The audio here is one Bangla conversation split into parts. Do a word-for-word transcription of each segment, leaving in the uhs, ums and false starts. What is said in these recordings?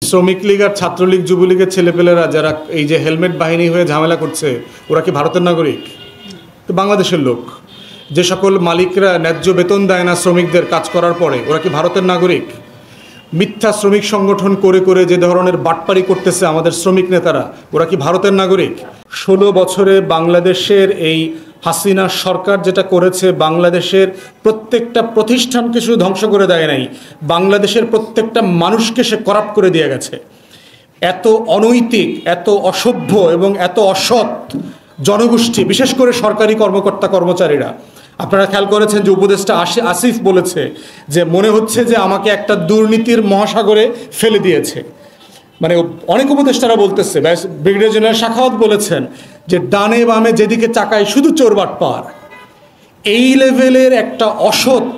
শ্রমিক লীগ আর ছাত্রলীগ যুবলীগের ছেলেপেলেরা যারা এই যে হেলমেট বাহিনী হয়ে ঝামেলা করছে, ওরা কি ভারতের নাগরিক? তো বাংলাদেশের লোক। যে সকল মালিকরা ন্যায্য বেতন দেয় না শ্রমিকদের কাজ করার পরে, ওরা কি ভারতের নাগরিক? মিথ্যা শ্রমিক সংগঠন করে করে যে ধরনের বাটপারি করতেছে আমাদের শ্রমিক নেতারা, ওরা কি ভারতের নাগরিক? ষোলো বছরে বাংলাদেশের এই হাসিনা সরকার যেটা করেছে, বাংলাদেশের প্রত্যেকটা প্রতিষ্ঠানকে শুধু ধ্বংস করে দেয় নাই, বাংলাদেশের প্রত্যেকটা মানুষকে সে করাপ্ট করে দিয়ে গেছে। এত অনৈতিক, এত অসভ্য এবং এত অসৎ জনগোষ্ঠী, বিশেষ করে সরকারি কর্মকর্তা কর্মচারীরা। আপনারা খেয়াল করেছেন যে উপদেষ্টা আসিফ বলেছে যে মনে হচ্ছে যে আমাকে একটা দুর্নীতির মহাসাগরে ফেলে দিয়েছে। মানে অনেক উপদেষ্টারা বলতেছে, ব্রিগেডিয়ার জেনারেল শাখাওয়াত বলেছেন যে ডানে বামে যেদিকে চাকায় শুধু চোর বাটপার। এই লেভেলের একটা অসৎ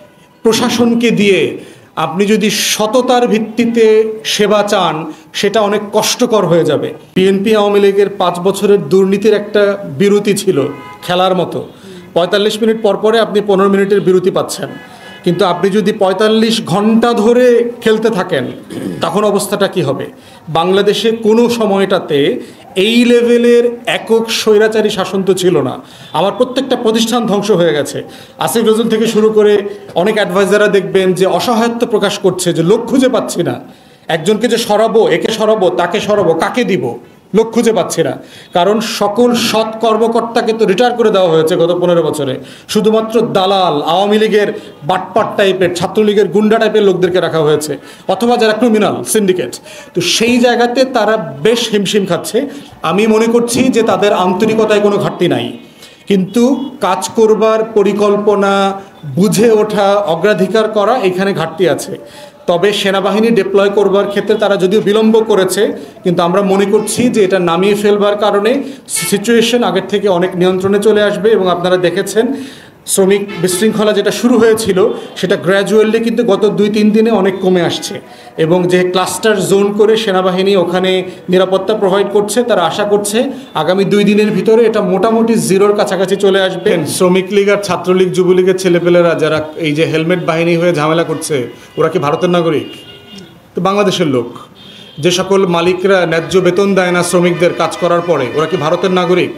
প্রশাসনকে দিয়ে আপনি যদি সততার ভিত্তিতে সেবা চান, সেটা অনেক কষ্টকর হয়ে যাবে। বিএনপি আওয়ামী লীগের পাঁচ বছরের দুর্নীতির একটা বিরতি ছিল খেলার মতো। পঁয়তাল্লিশ মিনিট পর পরে আপনি পনেরো মিনিটের বিরতি পাচ্ছেন, কিন্তু আপনি যদি পঁয়তাল্লিশ ঘন্টা ধরে খেলতে থাকেন তখন অবস্থাটা কি হবে? বাংলাদেশে কোনো সময়টাতে এই লেভেলের একক স্বৈরাচারী শাসন তো ছিল না। আমার প্রত্যেকটা প্রতিষ্ঠান ধ্বংস হয়ে গেছে। আসিফ নজরুল থেকে শুরু করে অনেক অ্যাডভাইজাররা দেখবেন যে অসহায়ত্ব প্রকাশ করছে যে লোক খুঁজে পাচ্ছি না, একজনকে যে সরাবো, একে সরাবো, তাকে সরাবো, কাকে দিব, লোক খুঁজে পাচ্ছি না। কারণ সকল সৎ কর্মকর্তাকে তো রিটায়ার করে দেওয়া হয়েছে গত পনেরো বছরে। শুধুমাত্র দালাল, আওয়ামী লীগের বাটপাট টাইপের, ছাত্রলীগের গুন্ডা টাইপের লোকদেরকে রাখা হয়েছে, অথবা যারা ক্রিমিনাল সিন্ডিকেট। তো সেই জায়গাতে তারা বেশ হিমশিম খাচ্ছে। আমি মনে করছি যে তাদের আন্তরিকতায় কোনো ঘাটতি নাই, কিন্তু কাজ করবার পরিকল্পনা, বুঝে ওঠা, অগ্রাধিকার করা, এখানে ঘাটতি আছে। তবে সেনাবাহিনী ডিপ্লয় করবার ক্ষেত্রে তারা যদিও বিলম্ব করেছে, কিন্তু আমরা মনে করছি যে এটা নামিয়ে ফেলবার কারণে সিচুয়েশন আগের থেকে অনেক নিয়ন্ত্রণে চলে আসবে। এবং আপনারা দেখেছেন শ্রমিক বিশৃঙ্খলা যেটা শুরু হয়েছিল সেটা গ্র্যাজুয়ালি কিন্তু গত দুই তিন দিনে অনেক কমে আসছে। এবং যে ক্লাস্টার জোন করে সেনাবাহিনী ওখানে নিরাপত্তা প্রোভাইড করছে, তারা আশা করছে আগামী দুই দিনের ভিতরে এটা মোটামুটি জিরোর কাছাকাছি চলে আসবে। শ্রমিক লীগ আর ছাত্রলীগ যুবলীগের ছেলেপেলেরা যারা এই যে হেলমেট বাহিনী হয়ে ঝামেলা করছে, ওরা কি ভারতের নাগরিক? তো বাংলাদেশের লোক। যে সকল মালিকরা ন্যায্য বেতন দেয় না শ্রমিকদের কাজ করার পরে, ওরা কি ভারতের নাগরিক?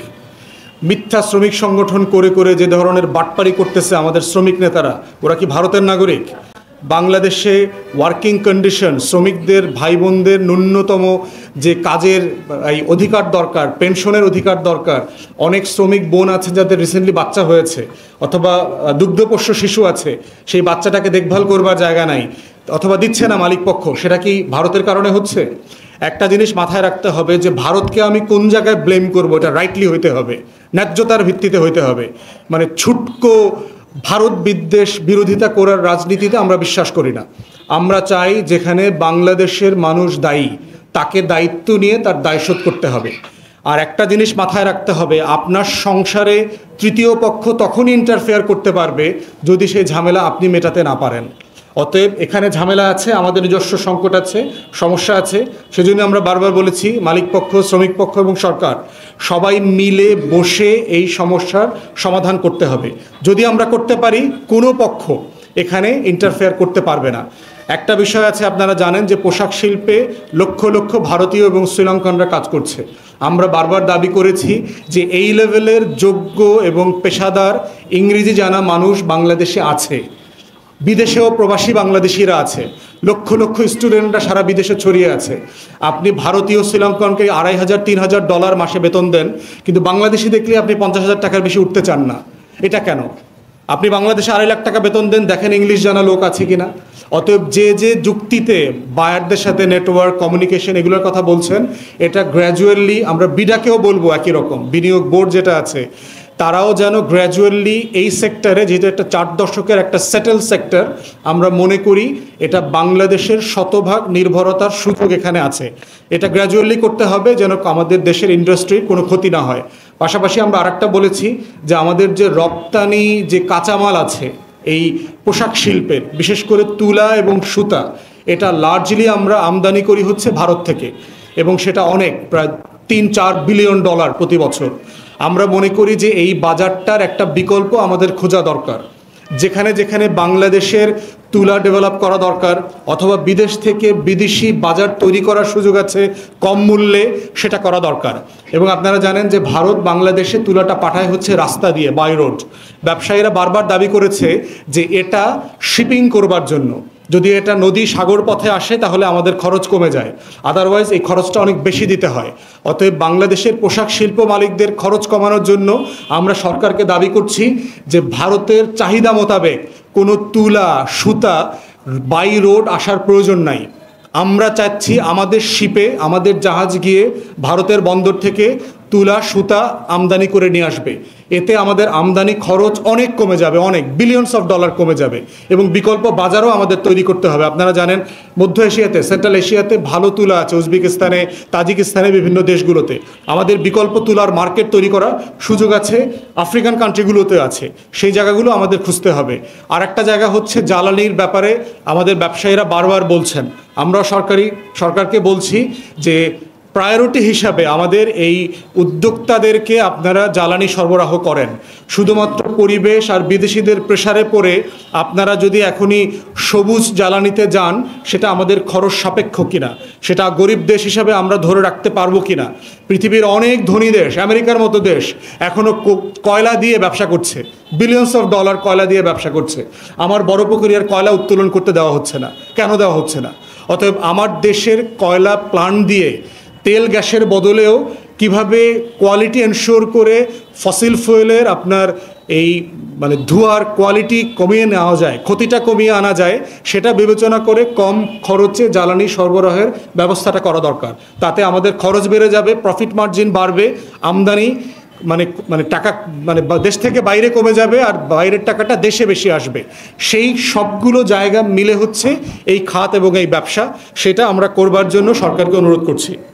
মিথ্যা শ্রমিক সংগঠন করে করে যে ধরনের বাটপারি করতেছে আমাদের শ্রমিক নেতারা, ওরা কি ভারতের নাগরিক? বাংলাদেশে ওয়ার্কিং কন্ডিশন, শ্রমিকদের ভাই বোনদের ন্যূনতম যে কাজের এই অধিকার দরকার, পেনশনের অধিকার দরকার। অনেক শ্রমিক বোন আছে যাদের রিসেন্টলি বাচ্চা হয়েছে, অথবা দুগ্ধপোষ্য শিশু আছে, সেই বাচ্চাটাকে দেখভাল করবার জায়গা নাই, অথবা দিচ্ছে না মালিক পক্ষ। সেটা কি ভারতের কারণে হচ্ছে? একটা জিনিস মাথায় রাখতে হবে যে ভারতকে আমি কোন জায়গায় ব্লেম করবো, এটা রাইটলি হইতে হবে, ন্যায্যতার ভিত্তিতে হইতে হবে। মানে ছুটকো ভারত বিদ্বেষ বিরোধিতা করার রাজনীতিতে আমরা বিশ্বাস করি না। আমরা চাই যেখানে বাংলাদেশের মানুষ দায়ী, তাকে দায়িত্ব নিয়ে তার দায়শোধ করতে হবে। আর একটা জিনিস মাথায় রাখতে হবে, আপনার সংসারে তৃতীয় পক্ষ তখনই ইন্টারফেয়ার করতে পারবে যদি সেই ঝামেলা আপনি মেটাতে না পারেন। অতএব এখানে ঝামেলা আছে, আমাদের নিজস্ব সংকট আছে, সমস্যা আছে। সেজন্য আমরা বারবার বলেছি মালিক পক্ষ, শ্রমিক পক্ষ এবং সরকার সবাই মিলে বসে এই সমস্যার সমাধান করতে হবে। যদি আমরা করতে পারি, কোনো পক্ষ এখানে ইন্টারফেয়ার করতে পারবে না। একটা বিষয় আছে, আপনারা জানেন যে পোশাক শিল্পে লক্ষ লক্ষ ভারতীয় এবং শ্রীলঙ্কানরা কাজ করছে। আমরা বারবার দাবি করেছি যে এই লেভেলের যোগ্য এবং পেশাদার ইংরেজি জানা মানুষ বাংলাদেশে আছে, বিদেশেও প্রবাসী বাংলাদেশিরা আছে, লক্ষ লক্ষ স্টুডেন্টরা সারা বিদেশে ছড়িয়ে আছে। আপনি ভারতীয় শ্রীলঙ্কানকে আড়াই হাজার তিন হাজার ডলার মাসে বেতন দেন, কিন্তু বাংলাদেশি দেখলে আপনি পঞ্চাশ হাজার টাকার বেশি উঠতে চান না। এটা কেন? আপনি বাংলাদেশে আড়াই লাখ টাকা বেতন দেন, দেখেন ইংলিশ জানা লোক আছে কিনা। অতএব যে যে যুক্তিতে বায়ারদের সাথে নেটওয়ার্ক কমিউনিকেশন এগুলোর কথা বলছেন, এটা গ্র্যাজুয়ালি আমরা বিডাকেও বলবো একই রকম, বিনিয়োগ বোর্ড যেটা আছে তারাও যেন গ্র্যাজুয়ালি এই সেক্টরে, যেহেতু একটা চার দশকের একটা সেটেল সেক্টর, আমরা মনে করি এটা বাংলাদেশের শতভাগ নির্ভরতার সুযোগ এখানে আছে। এটা গ্র্যাজুয়ালি করতে হবে যেন আমাদের দেশের ইন্ডাস্ট্রির কোনো ক্ষতি না হয়। পাশাপাশি আমরা আরেকটা বলেছি যে আমাদের যে রপ্তানি যে কাঁচামাল আছে এই পোশাক শিল্পের, বিশেষ করে তুলা এবং সুতা, এটা লার্জলি আমরা আমদানি করি হচ্ছে ভারত থেকে, এবং সেটা অনেক, প্রায় তিন চার বিলিয়ন ডলার প্রতি বছর। আমরা মনে করি যে এই বাজারটার একটা বিকল্প আমাদের খোঁজা দরকার, যেখানে যেখানে বাংলাদেশের তুলা ডেভেলপ করা দরকার, অথবা বিদেশ থেকে বিদেশি বাজার তৈরি করার সুযোগ আছে কম মূল্যে, সেটা করা দরকার। এবং আপনারা জানেন যে ভারত বাংলাদেশে তুলাটা পাঠায় হচ্ছে রাস্তা দিয়ে, বাই রোড। ব্যবসায়ীরা বারবার দাবি করেছে যে এটা শিপিং করবার জন্য, যদি এটা নদী সাগর পথে আসে তাহলে আমাদের খরচ কমে যায়, আদারওয়াইজ এই খরচটা অনেক বেশি দিতে হয়। অতএব বাংলাদেশের পোশাক শিল্প মালিকদের খরচ কমানোর জন্য আমরা সরকারকে দাবি করছি যে ভারতের চাহিদা মোতাবেক কোনো তুলা সুতা বাই রোড আসার প্রয়োজন নাই। আমরা চাচ্ছি আমাদের শিপে, আমাদের জাহাজ গিয়ে ভারতের বন্দর থেকে তুলা সুতা আমদানি করে নিয়ে আসবে। এতে আমাদের আমদানি খরচ অনেক কমে যাবে, অনেক বিলিয়নস অফ ডলার কমে যাবে, এবং বিকল্প বাজারও আমাদের তৈরি করতে হবে। আপনারা জানেন মধ্য এশিয়াতে, সেন্ট্রাল এশিয়াতে ভালো তুলা আছে, উজবেকিস্তানে, তাজিকিস্তানে, বিভিন্ন দেশগুলোতে। আমাদের বিকল্প তুলার মার্কেট তৈরি করার সুযোগ আছে, আফ্রিকান কান্ট্রিগুলোতে আছে, সেই জায়গাগুলো আমাদের খুঁজতে হবে। আর একটা জায়গা হচ্ছে জ্বালানির ব্যাপারে আমাদের ব্যবসায়ীরা বারবার বলছেন, আমরা সরকারি সরকারকে বলছি যে প্রায়োরিটি হিসাবে আমাদের এই উদ্যোক্তাদেরকে আপনারা জ্বালানি সরবরাহ করেন। শুধুমাত্র পরিবেশ আর বিদেশিদের প্রেসারে পড়ে আপনারা যদি এখনই সবুজ জ্বালানিতে যান, সেটা আমাদের খরচ সাপেক্ষ কিনা, সেটা গরিব দেশ হিসাবে আমরা ধরে রাখতে পারবো কিনা। পৃথিবীর অনেক ধনী দেশ, আমেরিকার মতো দেশ এখনও কয়লা দিয়ে ব্যবসা করছে, বিলিয়নস অফ ডলার কয়লা দিয়ে ব্যবসা করছে। আমার বড়পুকুরিয়ার কয়লা উত্তোলন করতে দেওয়া হচ্ছে না, কেন দেওয়া হচ্ছে না? অতএব আমার দেশের কয়লা প্লান্ট দিয়ে তেল গ্যাসের বদলেও কিভাবে কোয়ালিটি এনশিওর করে ফসিল ফুয়েলের আপনার এই মানে ধোঁয়ার কোয়ালিটি কমিয়ে নেওয়া যায়, ক্ষতিটা কমিয়ে আনা যায়, সেটা বিবেচনা করে কম খরচে জ্বালানি সরবরাহের ব্যবস্থাটা করা দরকার। তাতে আমাদের খরচ বেড়ে যাবে, প্রফিট মার্জিন বাড়বে, আমদানি মানে মানে টাকা মানে দেশ থেকে বাইরে কমে যাবে, আর বাইরের টাকাটা দেশে বেশি আসবে। সেই সবগুলো জায়গা মিলে হচ্ছে এই খাত এবং এই ব্যবসা, সেটা আমরা করবার জন্য সরকারকে অনুরোধ করছি।